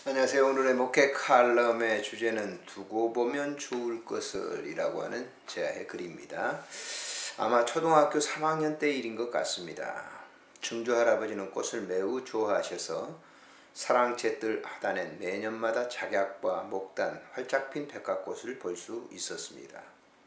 안녕하세요. 오늘의 목회 칼럼의 주제는 두고 보면 좋을 것을 이라고 하는 제아의 글입니다. 아마 초등학교 3학년 때 일인 것 같습니다. 증조 할아버지는 꽃을 매우 좋아하셔서 사랑채뜰 하단엔 매년마다 작약과 목단, 활짝 핀 백화꽃을 볼 수 있었습니다.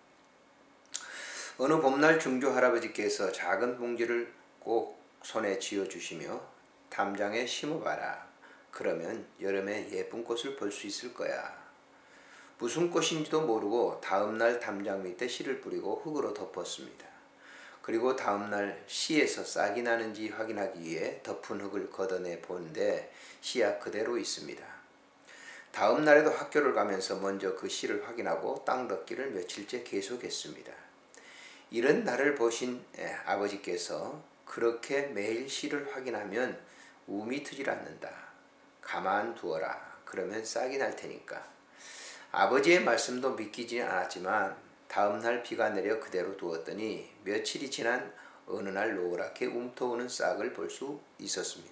어느 봄날 증조 할아버지께서 작은 봉지를 꼭 손에 쥐어주시며 담장에 심어봐라. 그러면 여름에 예쁜 꽃을 볼 수 있을 거야. 무슨 꽃인지도 모르고 다음날 담장 밑에 씨를 뿌리고 흙으로 덮었습니다. 그리고 다음날 씨에서 싹이 나는지 확인하기 위해 덮은 흙을 걷어내 보는데 씨야 그대로 있습니다. 다음 날에도 학교를 가면서 먼저 그 씨를 확인하고 땅 덮기를 며칠째 계속했습니다. 이런 나를 보신 아버지께서 그렇게 매일 씨를 확인하면 움이 트질 않는다. 가만두어라. 그러면 싹이 날 테니까. 아버지의 말씀도 믿기지 않았지만 다음날 비가 내려 그대로 두었더니 며칠이 지난 어느 날 노랗게 움터오는 싹을 볼 수 있었습니다.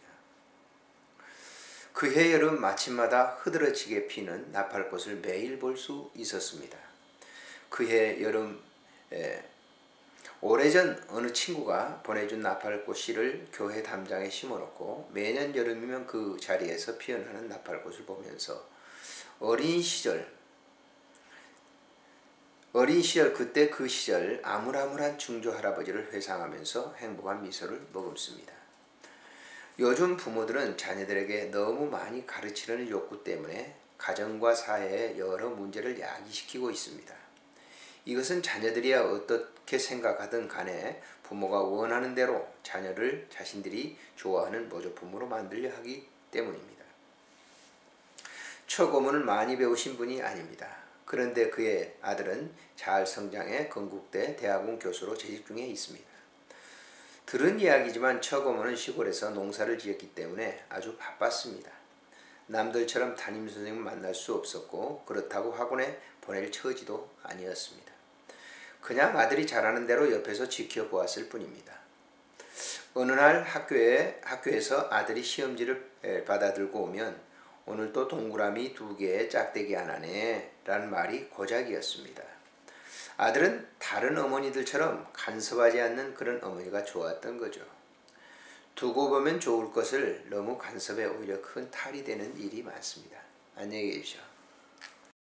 그해 여름 마침마다 흐드러지게 피는 나팔꽃을 매일 볼 수 있었습니다. 그해 여름 오래전 어느 친구가 보내준 나팔꽃 씨를 교회 담장에 심어놓고 매년 여름이면 그 자리에서 피어나는 나팔꽃을 보면서 어린 시절 그때 그 시절 아물아물한 증조 할아버지를 회상하면서 행복한 미소를 머금습니다. 요즘 부모들은 자녀들에게 너무 많이 가르치려는 욕구 때문에 가정과 사회에 여러 문제를 야기시키고 있습니다. 이것은 자녀들이야 어떻게 생각하든 간에 부모가 원하는 대로 자녀를 자신들이 좋아하는 모조품으로 만들려 하기 때문입니다. 초고문을 많이 배우신 분이 아닙니다. 그런데 그의 아들은 잘 성장해 건국대 대학원 교수로 재직 중에 있습니다. 들은 이야기지만 초고문은 시골에서 농사를 지었기 때문에 아주 바빴습니다. 남들처럼 담임선생님을 만날 수 없었고 그렇다고 학원에 보낼 처지도 아니었습니다. 그냥 아들이 잘하는 대로 옆에서 지켜보았을 뿐입니다. 어느 날 학교에서 아들이 시험지를 받아들고 오면 오늘 또 동그라미 2개에 짝대기 하나네 라는 말이 고작이었습니다. 아들은 다른 어머니들처럼 간섭하지 않는 그런 어머니가 좋았던 거죠. 두고 보면 좋을 것을 너무 간섭해 오히려 큰 탈이 되는 일이 많습니다. 안녕히 계십시오.